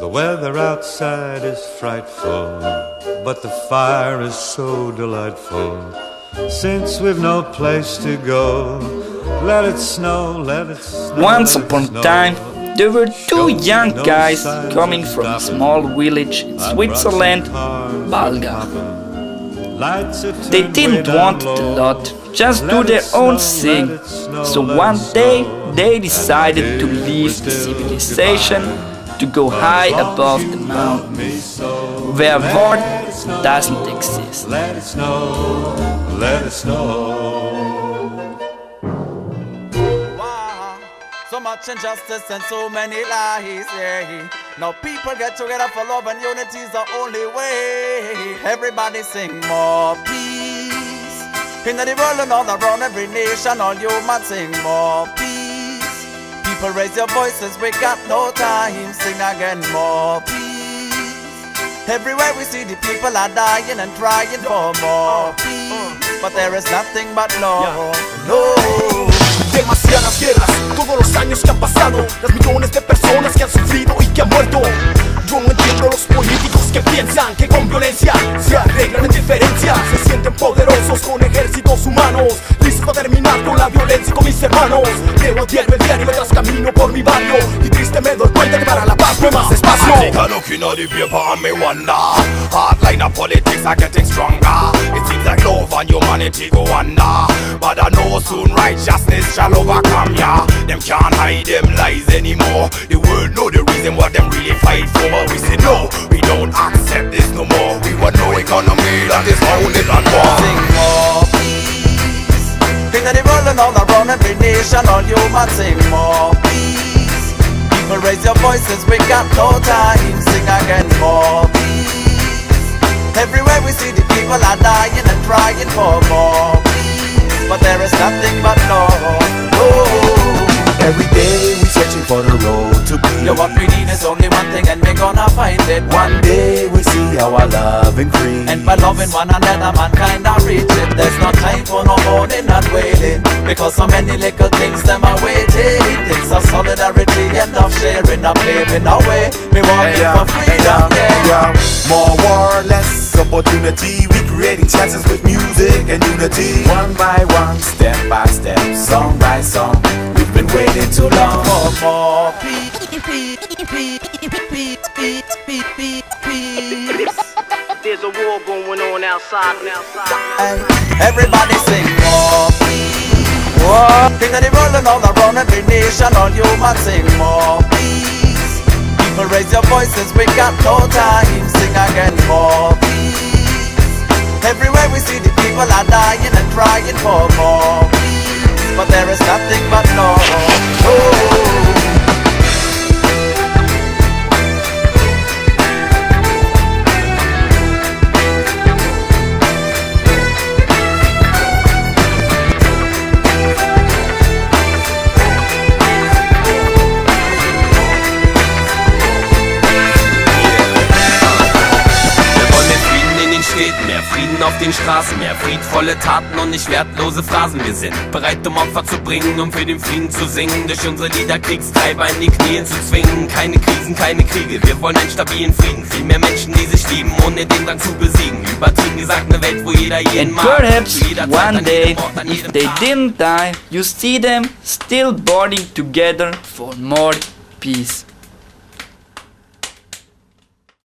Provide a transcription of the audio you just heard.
The weather outside is frightful, but the fire is so delightful. Since we've no place to go, let it snow, let it snow. Once upon a time, there were two young guys coming from a small village in Switzerland, Balga. They didn't want a lot, just do their own thing. So one day they decided to leave the civilization to go high above the mountains, where war doesn't exist. Let it snow, let it snow. Wow, so much injustice and so many lies, yeah. Now people get together for love and unity is the only way. Everybody sing more peace. In the world and all around every nation, all humans sing more peace. People raise your voices, we got no time, sing again more peace. Everywhere we see the people are dying and trying for more peace, but there is nothing but love, no. Demasiadas guerras, todos los años que han pasado, las millones de personas que han sufrido y que han muerto. Yo no entiendo los políticos que piensan que con violencia se arreglan indiferencias. Se sienten poderosos con ejércitos humanos, listos para terminar con la violencia con mis hermanos. Leo a diario el diario mientras camino por mi barrio, y triste me doy cuenta que para la paz no hay más espacio. I take a look in all the paper and me wonder, hardline of politics are getting stronger. It seems like love and humanity go under, but I know soon righteousness shall overcome ya. Them can't hide them lies anymore. The world know the reason what them really fight for. But we say no, we don't accept this no more. We want no economy that is founded on war. Sing more peace. King of the world and all around every nation, all humans sing more peace. People raise your voices, we got no time, sing again more peace. Everywhere we see the people are dying and trying for more peace, but there is nothing but love, oh. Every day we searching for the road to peace. Yeah, what we need is only one thing and we're gonna find it. One day we see our love increase, and by loving one another mankind are reach it. There's no time for no mourning and wailing, because so many little things them are waiting. Things of solidarity and of sharing, of paving our way. We walking for freedom, yeah. More war, less opportunity. We creating chances with music and unity. One by one, step by step, song by song. We've been waiting too long for more peace. There's a war going on outside now. Everybody sing more peace. King of the world and all around every nation, all humans sing more peace. People raise your voices, we got no time, sing again more peace. Everywhere we see the people are dying and trying for more peace, but there is nothing but love, oh. Mehr Frieden auf den Straßen, mehr friedvolle Taten und nicht wertlose Phrasen. Wir sind bereit, um Opfer zu bringen, um für den Frieden zu singen, durch unsere Lieder Kriegstreiber in die Knien zu zwingen. Keine Krisen, keine Kriege, wir wollen einen stabilen Frieden. Viel mehr Menschen, die sich lieben, ohne den Drang zu besiegen. Übertrieben gesagt, eine Welt, wo jeder jeden mag. Perhaps one day, if they didn't die, you see them still boarding together for more peace.